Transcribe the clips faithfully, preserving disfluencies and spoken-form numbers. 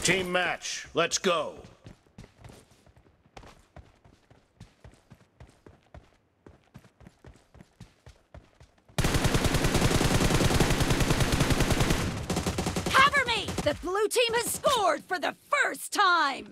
Team match, let's go. Cover me! The blue team has scored for the first time!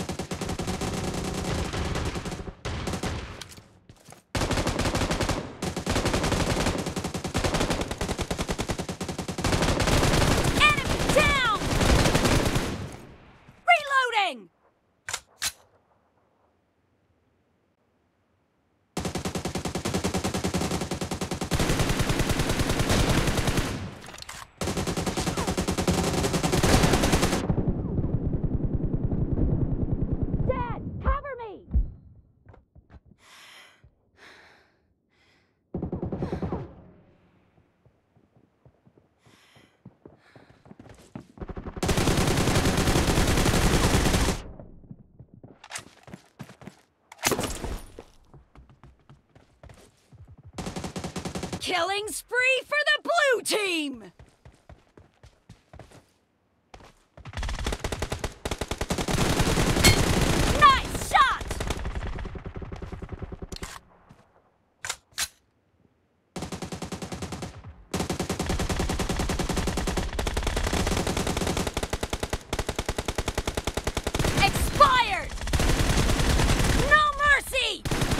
Killing spree for the blue team! Nice shot! Expired! No mercy!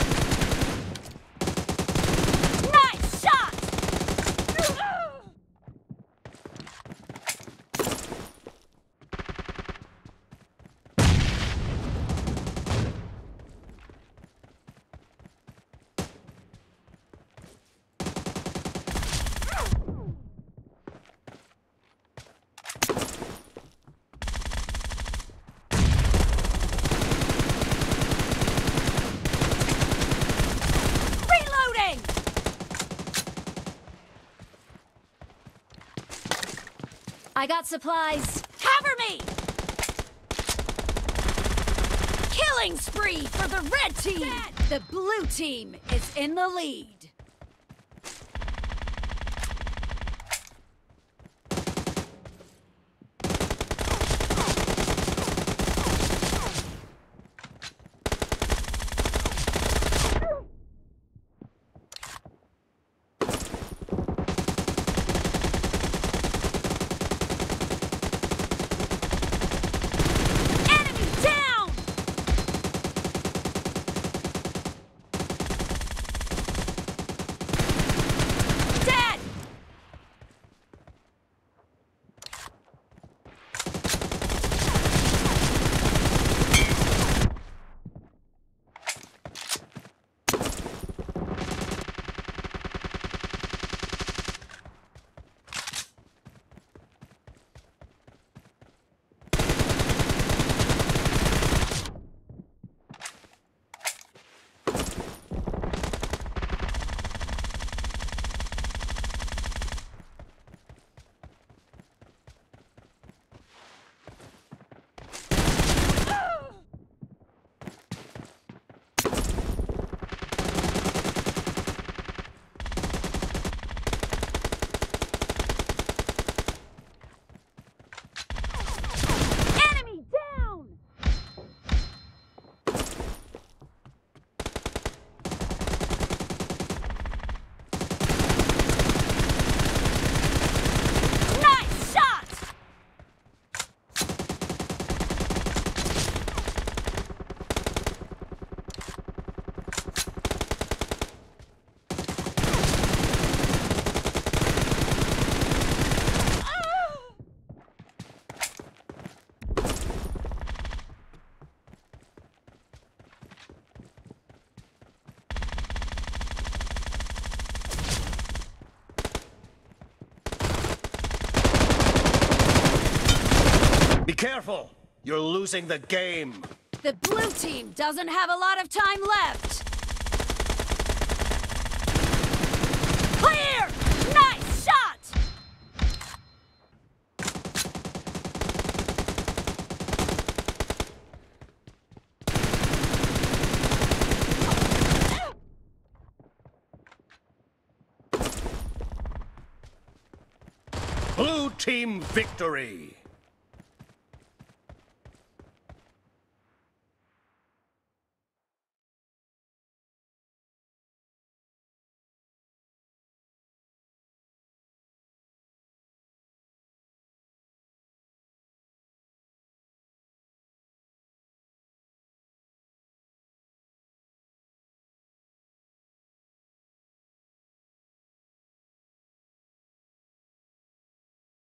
I got supplies. Cover me! Killing spree for the red team! Dead. The blue team is in the lead. Be careful! You're losing the game! The blue team doesn't have a lot of time left! Clear! Nice shot! Blue team victory!